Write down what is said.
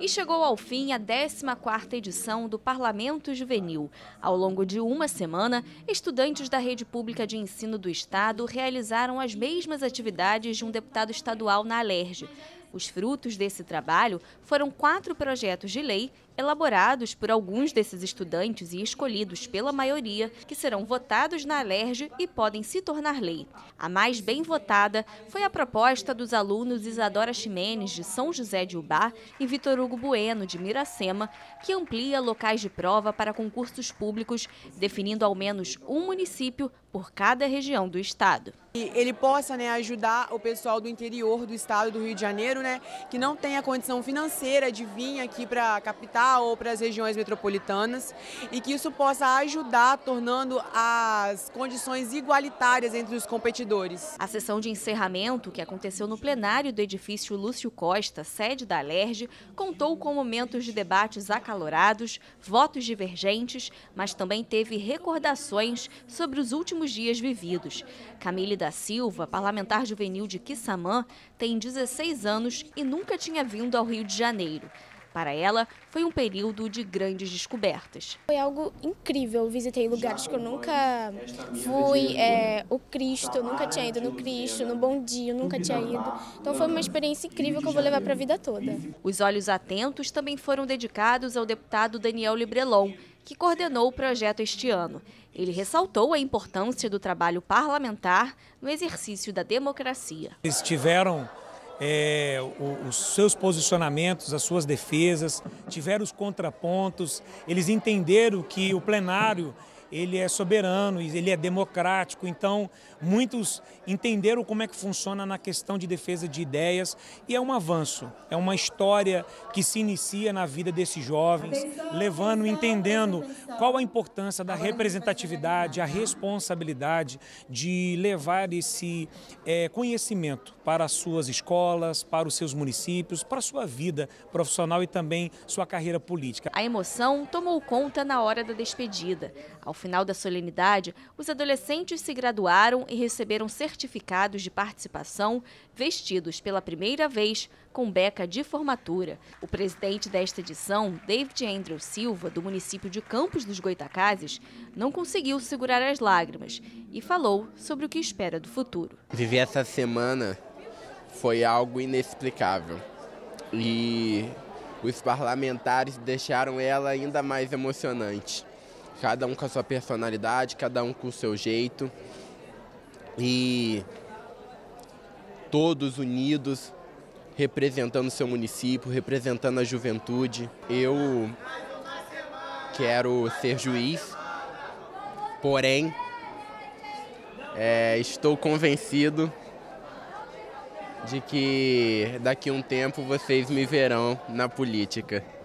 chegou ao fim a 14ª edição do Parlamento Juvenil. Ao longo de uma semana, estudantes da rede pública de ensino do estado realizaram as mesmas atividades de um deputado estadual na Alerj. Os frutos desse trabalho foram 4 projetos de lei elaborados por alguns desses estudantes e escolhidos pela maioria, que serão votados na Alerj e podem se tornar lei. A mais bem votada foi a proposta dos alunos Isadora Ximenes, de São José de Ubá, e Vitor Hugo Bueno, de Miracema, que amplia locais de prova para concursos públicos, definindo ao menos um município por cada região do estado. E ele possa, ajudar o pessoal do interior do estado do Rio de Janeiro, que não tem a condição financeira de vir aqui para a capital ou para as regiões metropolitanas, e que isso possa ajudar, tornando as condições igualitárias entre os competidores. A sessão de encerramento, que aconteceu no plenário do edifício Lúcio Costa, sede da Alerj, contou com momentos de debates acalorados, votos divergentes, mas também teve recordações sobre os últimos dias vividos. Camille da Silva, parlamentar juvenil de Quissamã, tem 16 anos e nunca tinha vindo ao Rio de Janeiro. Para ela, foi um período de grandes descobertas. Foi algo incrível, visitei lugares que eu nunca fui, o Cristo, eu nunca tinha ido no Cristo, no Bom Dia, eu nunca tinha ido. Então foi uma experiência incrível que eu vou levar para a vida toda. Os olhos atentos também foram dedicados ao deputado Daniel Librelon, que coordenou o projeto este ano. Ele ressaltou a importância do trabalho parlamentar no exercício da democracia. Eles tiveram os seus posicionamentos, as suas defesas, tiveram os contrapontos, eles entenderam que o plenário ele é soberano, ele é democrático, então muitos entenderam como é que funciona na questão de defesa de ideias e é um avanço, é uma história que se inicia na vida desses jovens, levando, entendendo qual a importância da representatividade, a responsabilidade de levar esse conhecimento para as suas escolas, para os seus municípios, para a sua vida profissional e também sua carreira política. A emoção tomou conta na hora da despedida. Ao final da solenidade, os adolescentes se graduaram e receberam certificados de participação, vestidos pela primeira vez com beca de formatura. O presidente desta edição, David Andrew Silva, do município de Campos dos Goytacazes, não conseguiu segurar as lágrimas e falou sobre o que espera do futuro. Viver essa semana foi algo inexplicável e os parlamentares deixaram ela ainda mais emocionante. Cada um com a sua personalidade, cada um com o seu jeito e todos unidos, representando o seu município, representando a juventude. Eu quero ser juiz, porém, estou convencido de que daqui a um tempo vocês me verão na política.